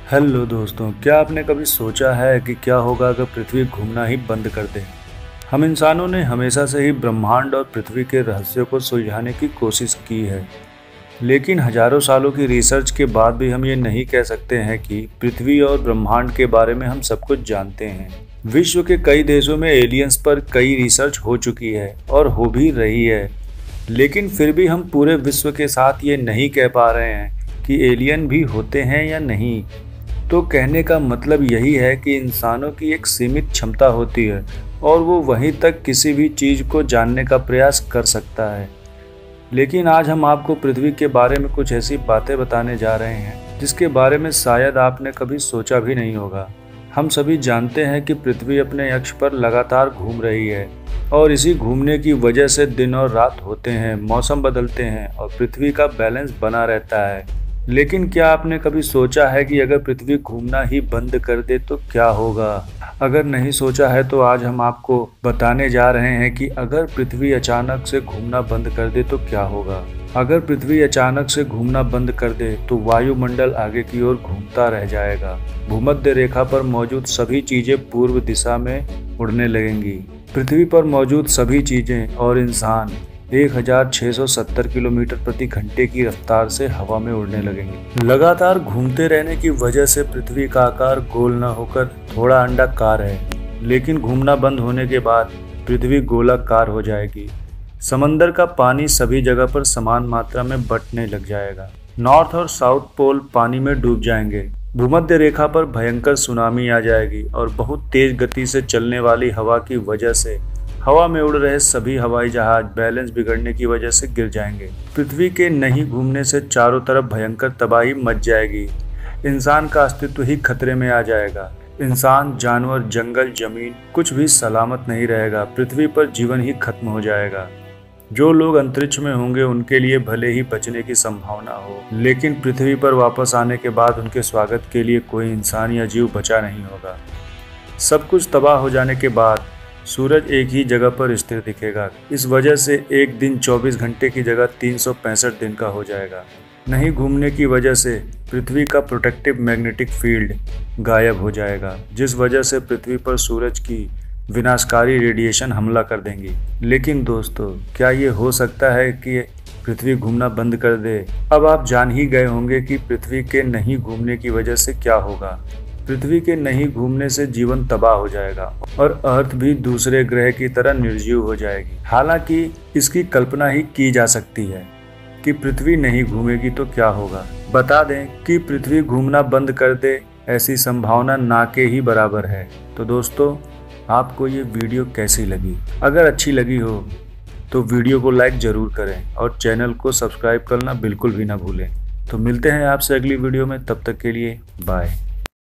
Hello दोस्तों, क्या आपने कभी सोचा है कि क्या होगा अगर पृथ्वी घूमना ही बंद कर दे। हम इंसानों ने हमेशा से ही ब्रह्मांड और पृथ्वी के रहस्यों को सुलझाने की कोशिश की है, लेकिन हजारों सालों की रिसर्च के बाद भी हम ये नहीं कह सकते हैं कि पृथ्वी और ब्रह्मांड के बारे में हम सब कुछ जानते हैं। विश्व के कई देशों में एलियंस पर कई रिसर्च हो चुकी है और हो भी रही है, लेकिन फिर भी हम पूरे विश्व के साथ ये नहीं कह पा रहे हैं कि एलियन भी होते हैं या नहीं। तो कहने का मतलब यही है कि इंसानों की एक सीमित क्षमता होती है और वो वहीं तक किसी भी चीज़ को जानने का प्रयास कर सकता है। लेकिन आज हम आपको पृथ्वी के बारे में कुछ ऐसी बातें बताने जा रहे हैं जिसके बारे में शायद आपने कभी सोचा भी नहीं होगा। हम सभी जानते हैं कि पृथ्वी अपने अक्ष पर लगातार घूम रही है और इसी घूमने की वजह से दिन और रात होते हैं, मौसम बदलते हैं और पृथ्वी का बैलेंस बना रहता है। लेकिन क्या आपने कभी सोचा है कि अगर पृथ्वी घूमना ही बंद कर दे तो क्या होगा? अगर नहीं सोचा है तो आज हम आपको बताने जा रहे हैं कि अगर पृथ्वी अचानक से घूमना बंद कर दे तो क्या होगा। अगर पृथ्वी अचानक से घूमना बंद कर दे तो वायुमंडल आगे की ओर घूमता रह जाएगा। भूमध्य रेखा पर मौजूद सभी चीजें पूर्व दिशा में उड़ने लगेंगी। पृथ्वी पर मौजूद सभी चीजें और इंसान 1670 किलोमीटर प्रति घंटे की रफ्तार से हवा में उड़ने लगेंगे। लगातार घूमते रहने की वजह से पृथ्वी का आकार गोल न होकर थोड़ा अंडाकार है, लेकिन घूमना बंद होने के बाद पृथ्वी गोलाकार हो जाएगी। समंदर का पानी सभी जगह पर समान मात्रा में बंटने लग जाएगा। नॉर्थ और साउथ पोल पानी में डूब जाएंगे। भूमध्य रेखा पर भयंकर सुनामी आ जाएगी और बहुत तेज गति से चलने वाली हवा की वजह से हवा में उड़ रहे सभी हवाई जहाज बैलेंस बिगड़ने की वजह से गिर जाएंगे। पृथ्वी के नहीं घूमने से चारों तरफ भयंकर तबाही मच जाएगी। इंसान का अस्तित्व ही खतरे में आ जाएगा। इंसान, जानवर, जंगल, जमीन कुछ भी सलामत नहीं रहेगा। पृथ्वी पर जीवन ही खत्म हो जाएगा। जो लोग अंतरिक्ष में होंगे उनके लिए भले ही बचने की संभावना हो, लेकिन पृथ्वी पर वापस आने के बाद उनके स्वागत के लिए कोई इंसान या जीव बचा नहीं होगा। सब कुछ तबाह हो जाने के बाद सूरज एक ही जगह पर स्थिर दिखेगा। इस वजह से एक दिन 24 घंटे की जगह 365 दिन का हो जाएगा। नहीं घूमने की वजह से पृथ्वी का प्रोटेक्टिव मैग्नेटिक फील्ड गायब हो जाएगा, जिस वजह से पृथ्वी पर सूरज की विनाशकारी रेडिएशन हमला कर देंगी। लेकिन दोस्तों, क्या ये हो सकता है कि पृथ्वी घूमना बंद कर दे? अब आप जान ही गए होंगे कि पृथ्वी के नहीं घूमने की वजह से क्या होगा। पृथ्वी के नहीं घूमने से जीवन तबाह हो जाएगा और अर्थ भी दूसरे ग्रह की तरह निर्जीव हो जाएगी। हालांकि इसकी कल्पना ही की जा सकती है कि पृथ्वी नहीं घूमेगी तो क्या होगा। बता दें कि पृथ्वी घूमना बंद कर दे, ऐसी संभावना ना के ही बराबर है। तो दोस्तों, आपको ये वीडियो कैसी लगी? अगर अच्छी लगी हो तो वीडियो को लाइक जरूर करें और चैनल को सब्सक्राइब करना बिल्कुल भी ना भूलें। तो मिलते हैं आपसे अगली वीडियो में, तब तक के लिए बाय।